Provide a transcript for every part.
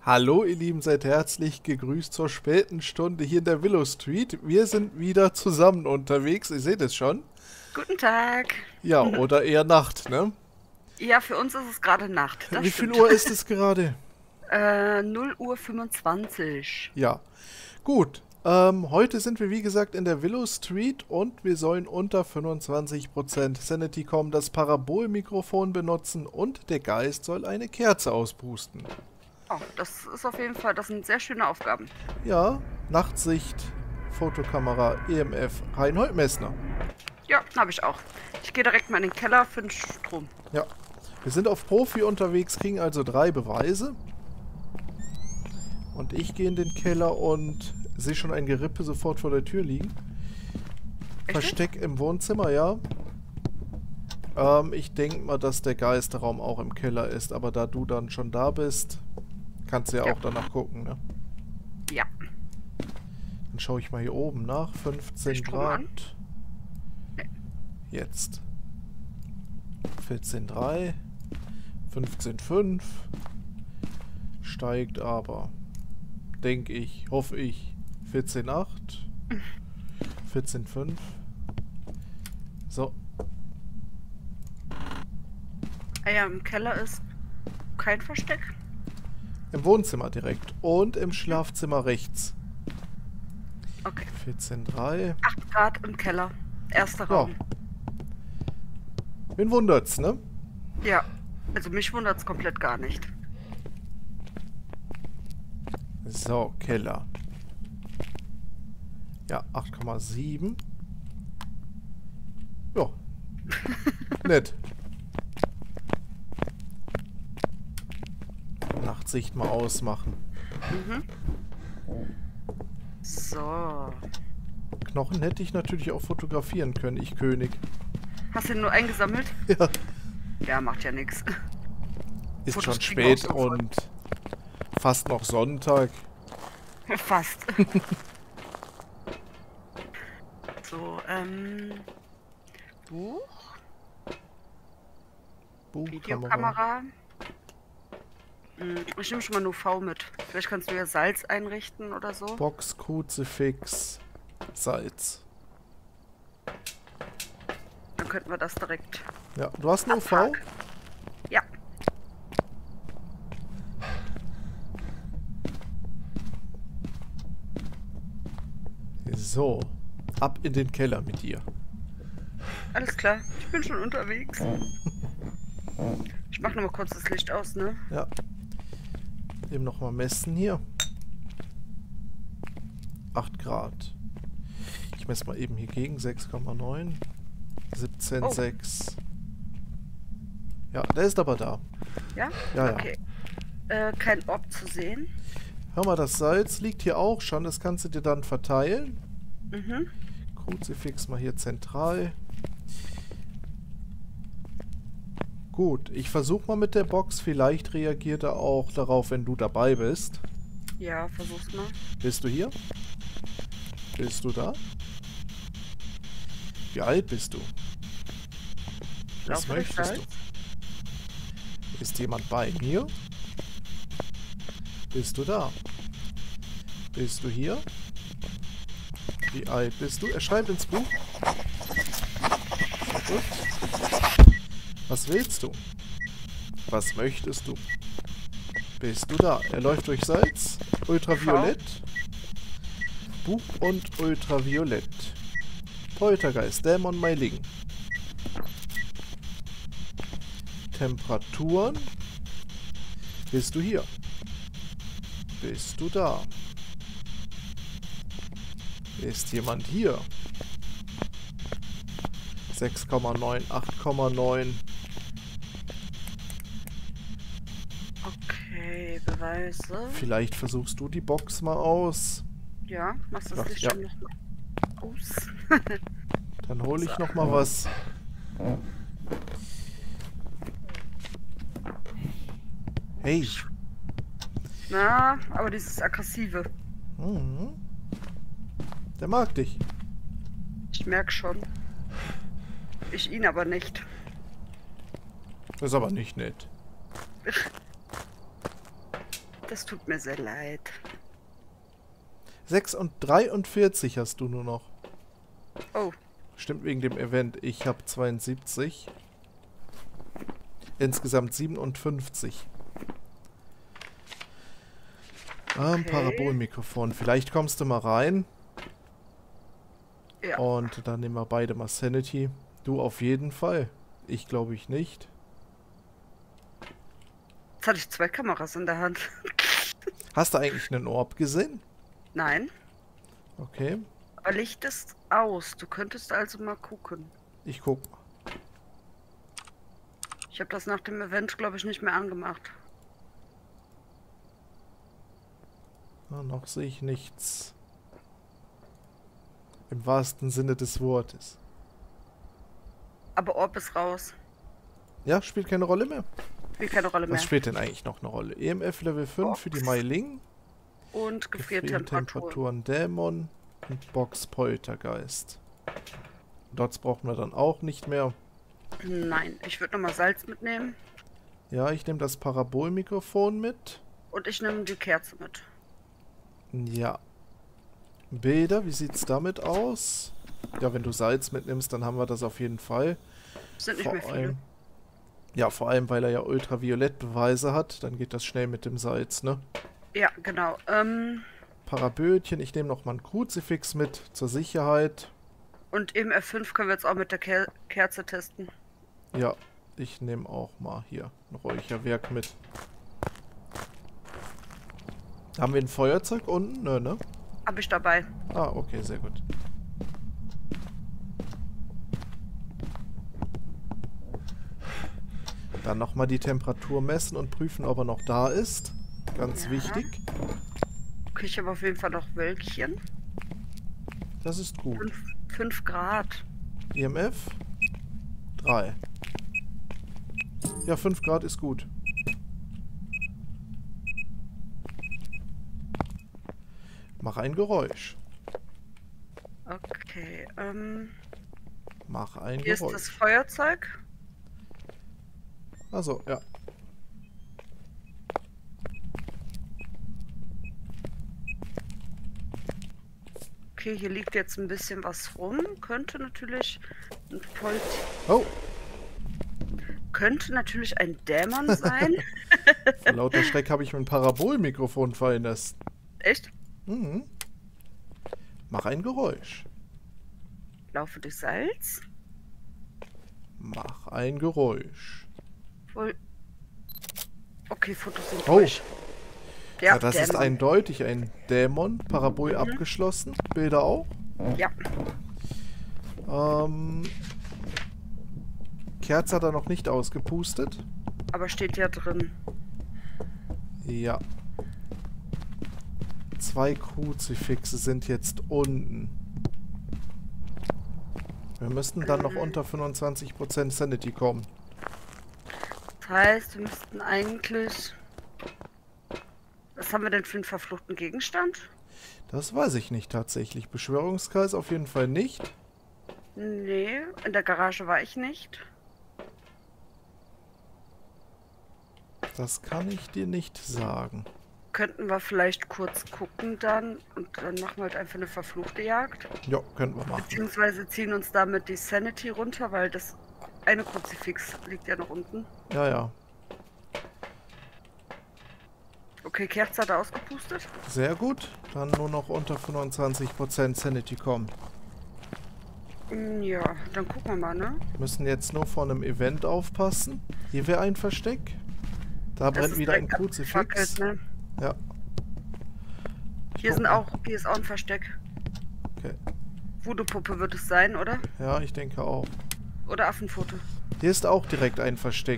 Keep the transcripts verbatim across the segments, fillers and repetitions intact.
Hallo ihr Lieben, seid herzlich gegrüßt zur späten Stunde hier in der Willow Street. Wir sind wieder zusammen unterwegs, ihr seht es schon. Guten Tag. Ja, oder eher Nacht, ne? Ja, für uns ist es gerade Nacht, das Wie viel stimmt. Uhr ist es gerade? Äh, null Uhr fünfundzwanzig. Ja, gut. Ähm, heute sind wir wie gesagt in der Willow Street und wir sollen unter fünfundzwanzig Prozent Sanity kommen, das Parabolmikrofon benutzen und der Geist soll eine Kerze auspusten. Oh, das ist auf jeden Fall, das sind sehr schöne Aufgaben. Ja, Nachtsicht, Fotokamera, E M F, Reinhold Messner. Ja, habe ich auch. Ich gehe direkt mal in den Keller für den Strom. Ja, wir sind auf Profi unterwegs, kriegen also drei Beweise. Und ich gehe in den Keller und sehe schon ein Gerippe sofort vor der Tür liegen. Echt? Versteck im Wohnzimmer, ja. Ähm, ich denke mal, dass der Geisterraum auch im Keller ist, aber da du dann schon da bist, kannst du ja, Ja. auch danach gucken, ne? Ja. Dann schaue ich mal hier oben nach. fünfzehn Strom Grad. an? Nee. Jetzt. vierzehn Komma drei. fünfzehn Komma fünf. Steigt aber. Denke ich, hoffe ich. vierzehn Komma acht. vierzehn Komma fünf. So. Ah ja, im Keller ist kein Versteck. Im Wohnzimmer direkt. Und im Schlafzimmer rechts. Okay. vierzehn Komma drei. acht Grad im Keller. Erster Ja. Raum. Wen wundert's, ne? Ja. Also mich wundert es komplett gar nicht. So, Keller. Ja, acht Komma sieben. Ja. Nett. Nachtsicht mal ausmachen. Mhm. So. Knochen hätte ich natürlich auch fotografieren können, ich König. Hast du ihn nur eingesammelt? Ja. Ja, macht ja nichts. Ist Fotos schon kriegen spät auch so voll. und fast noch Sonntag. Fast. So, ähm. Buch, Buchkamera. Videokamera. Hm, ich nehme schon mal nur V mit. Vielleicht kannst du ja Salz einrichten oder so. Box, Kruzifix, Salz. Dann könnten wir das direkt. Ja, du hast eine U V? Abhaken. Ja. So, ab in den Keller mit dir. Alles klar. Ich bin schon unterwegs. Ich mach noch mal kurz das Licht aus, ne? Ja. Eben nochmal messen hier. acht Grad. Ich messe mal eben hier gegen. sechs Komma neun. siebzehn Komma sechs. Ja, der ist aber da. Ja? Ja, ja. Okay. Äh, kein Orb zu sehen. Hör mal, das Salz liegt hier auch schon. Das kannst du dir dann verteilen. Mhm. Kruzifix mal hier zentral. Gut, ich versuche mal mit der Box. Vielleicht reagiert er auch darauf, wenn du dabei bist. Ja, versuch's mal. Bist du hier? Bist du da? Wie alt bist du? Was Laufe durch möchtest Salz? du? Ist jemand bei mir? Bist du da? Bist du hier? Wie alt bist du? Er schreibt ins Buch. Sehr gut. Was willst du? Was möchtest du? Bist du da? Er läuft durch Salz. Ultraviolett. Buch und Ultraviolett. Poltergeist, Dämon Meiling. Temperaturen. Bist du hier? Bist du da? Ist jemand hier? sechs Komma neun, acht Komma neun. Okay, Beweise. Vielleicht versuchst du die Box mal aus. Ja, machst das Ach, Licht ja. schon noch mal aus. Dann hole ich So. noch mal was. Hey. Na, aber dieses Aggressive. Mhm. Der mag dich. Ich merk schon. Ich ihn aber nicht. Das ist aber nicht nett. Das tut mir sehr leid. sechs und dreiundvierzig hast du nur noch. Oh. Stimmt wegen dem Event. Ich habe zweiundsiebzig. Insgesamt siebenundfünfzig. Ah, ein Okay. Parabolmikrofon. Vielleicht kommst du mal rein. Ja. Und dann nehmen wir beide mal Sanity. Du auf jeden Fall. Ich glaube ich nicht. Jetzt hatte ich zwei Kameras in der Hand. Hast du eigentlich einen Orb gesehen? Nein. Okay. Aber Licht ist aus. Du könntest also mal gucken. Ich guck. Ich habe das nach dem Event, glaube ich, nicht mehr angemacht. Na, noch sehe ich nichts. Im wahrsten Sinne des Wortes. Aber Orb ist raus. Ja, spielt keine Rolle mehr. Spielt keine Rolle mehr. Was spielt denn eigentlich noch eine Rolle? E M F Level fünf für die Mai Ling. Und Gefriertemperaturen. Gefriertemperaturen Dämon und Box Poltergeist. Dots brauchen wir dann auch nicht mehr. Nein, ich würde nochmal Salz mitnehmen. Ja, ich nehme das Parabolmikrofon mit. Und ich nehme die Kerze mit. Ja. Bilder, wie sieht's damit aus? Ja, wenn du Salz mitnimmst, dann haben wir das auf jeden Fall. Sind nicht Vor mehr viele. allem, ja, vor allem, weil er ja Ultraviolettbeweise hat, dann geht das schnell mit dem Salz, ne? Ja, genau. Ähm, Parabötchen, ich nehme noch mal ein Kruzifix mit, zur Sicherheit. und im F fünf können wir jetzt auch mit der Ker Kerze testen. Ja, ich nehme auch mal hier ein Räucherwerk mit. Haben wir ein Feuerzeug unten? Nö, ne? Hab ich dabei. Ah, okay, sehr gut. Dann nochmal die Temperatur messen und prüfen, ob er noch da ist. Ganz Ja. wichtig. Okay, ich habe auf jeden Fall noch Wölkchen. Das ist gut. fünf Grad. E M F? drei. Ja, fünf Grad ist gut. Mach ein Geräusch. Okay, ähm, Mach ein hier ist das Geräusch. Feuerzeug. Also, ja. Okay, hier liegt jetzt ein bisschen was rum. Könnte natürlich ein Polt Oh, könnte natürlich ein Dämon sein. vor lauter Schreck habe ich mein Parabolmikrofon fallen lassen. Echt? Mhm. Mach ein Geräusch. Laufe durch Salz. Mach ein Geräusch. Wohl. Okay, Fotos sind Oh. durch. Ja, das ist Dämon. eindeutig ein Dämon. Parabol abgeschlossen. Bilder auch. Ja, Ähm, Kerze hat er noch nicht ausgepustet. aber steht ja drin. Ja. Zwei Kruzifixe sind jetzt unten. Wir müssten dann noch unter fünfundzwanzig Prozent Sanity kommen. Das heißt, wir müssten eigentlich... Was haben wir denn für einen verfluchten Gegenstand? Das weiß ich nicht tatsächlich. Beschwörungskreis auf jeden Fall nicht. Nee, in der Garage war ich nicht. Das kann ich dir nicht sagen. Könnten wir vielleicht kurz gucken dann und dann machen wir halt einfach eine verfluchte Jagd. Ja, könnten wir machen. Beziehungsweise ziehen uns damit die Sanity runter, weil das eine Kruzifix liegt ja noch unten. Ja, ja. Okay, Kerze hat er ausgepustet. Sehr gut. Dann nur noch unter fünfundzwanzig Prozent Sanity kommen. Mm, Ja, dann gucken wir mal, ne? Müssen jetzt nur vor einem Event aufpassen. Hier wäre ein Versteck. Da Das brennt ist wieder ein direkt Kruzifix. abgefackelt, ne? Ja. Hier guck sind mal. auch, hier ist auch ein Versteck. Okay. Voodoo-Puppe wird es sein, oder? Ja, ich denke auch. Oder Affenfoto. Hier ist auch direkt ein Versteck.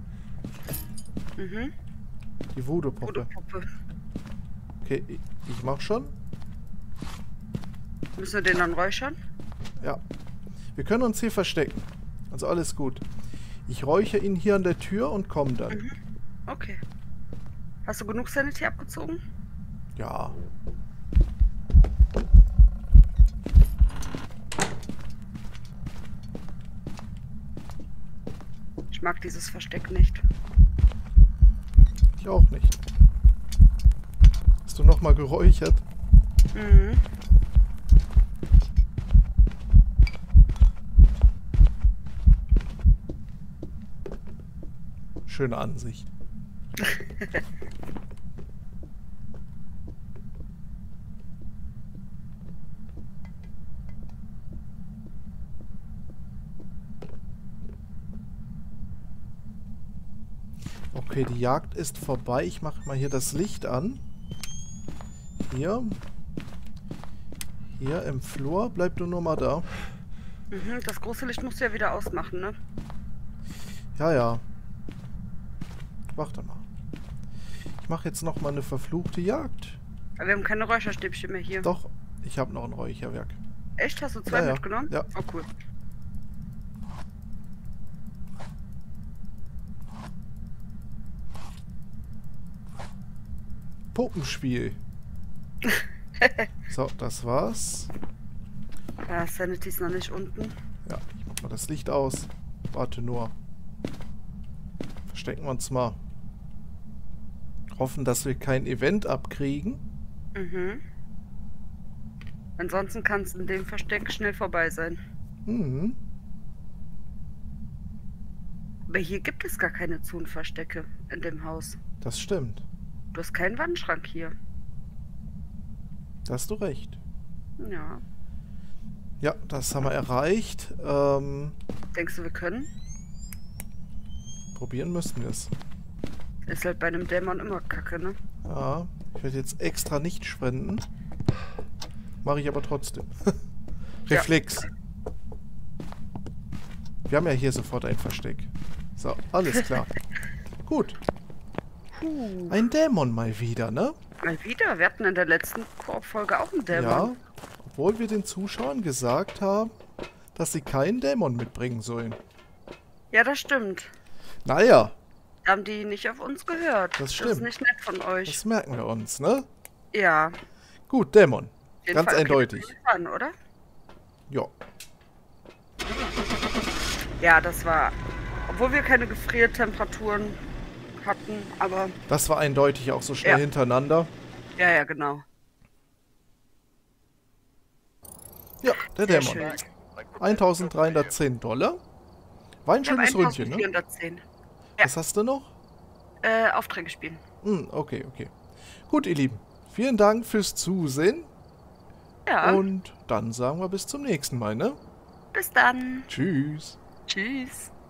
Mhm. Die Voodoo-Puppe. Voodoo-Puppe. Okay, ich- ich mach schon. Müssen wir den dann räuchern? Ja. Wir können uns hier verstecken. Also alles gut. Ich räuche ihn hier an der Tür und komme dann. Mhm. Okay. Hast du genug Sanity abgezogen? Ja. Ich mag dieses Versteck nicht. Ich auch nicht. Hast du nochmal geräuchert? Mhm. Schöne Ansicht. Okay, die Jagd ist vorbei. Ich mache mal hier das Licht an. Hier. Hier im Flur. Bleib du nur mal da. Mhm, das große Licht musst du ja wieder ausmachen, ne? Ja, ja. Warte mal. Ich mache jetzt noch mal eine verfluchte Jagd. Aber wir haben keine Räucherstäbchen mehr hier. Doch, ich habe noch ein Räucherwerk. Echt? Hast du zwei Ja, ja. mitgenommen? Ja. Oh, cool. Puppenspiel. So, das war's. Ja, Sanity ist noch nicht unten. Ja, ich mach mal das Licht aus. Warte nur. Verstecken wir uns mal. Hoffen, dass wir kein Event abkriegen. Mhm. Ansonsten kann es in dem Versteck schnell vorbei sein. Mhm. Aber hier gibt es gar keine Zonenverstecke in dem Haus. Das stimmt. Du hast keinen Wandschrank hier. Da hast du recht. Ja. Ja, das haben wir erreicht. Ähm, Denkst du, wir können? probieren müssten wir es. Ist halt bei einem Dämon immer kacke, ne? Ja, ich werde jetzt extra nicht spenden. Mache ich aber trotzdem. Reflex. Wir haben ja hier sofort ein Versteck. So, alles klar. Gut. Puh. Ein Dämon mal wieder, ne? Mal wieder. Wir hatten in der letzten Koop-Folge auch einen Dämon. Ja, obwohl wir den Zuschauern gesagt haben, dass sie keinen Dämon mitbringen sollen. Ja, das stimmt. Naja, Haben die nicht auf uns gehört. Das stimmt. Das ist nicht nett von euch. das merken wir uns, ne? Ja. Gut, Dämon. Auf jeden Ganz Fall eindeutig. An, oder? Ja. Ja, das war... Obwohl wir keine Gefriertemperaturen hatten, aber... Das war eindeutig auch so schnell Ja. hintereinander. Ja, ja, genau. Ja, der Sehr Dämon. schön. eintausenddreihundertzehn Dollar. War ein Ich habe schönes Ründchen, ne? eintausendvierhundertzehn. Ja. Was hast du noch? Äh, Aufträge spielen. Hm, okay, okay. Gut, ihr Lieben. Vielen Dank fürs Zusehen. Ja, Und dann sagen wir bis zum nächsten Mal, ne? bis dann. Tschüss. Tschüss.